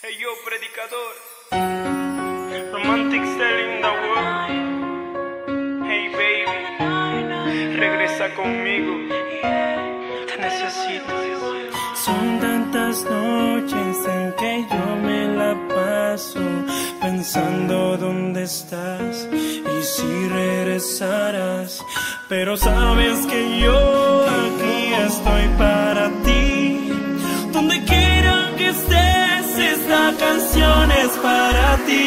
Hey yo, predicador, romantic style in the world. Hey baby, regresa conmigo, te necesito. Son tantas noches en que yo me la paso pensando dónde estás y si regresarás. Pero sabes que yo aquí estoy para ti. Donde quiera que estés, esta canción es para ti.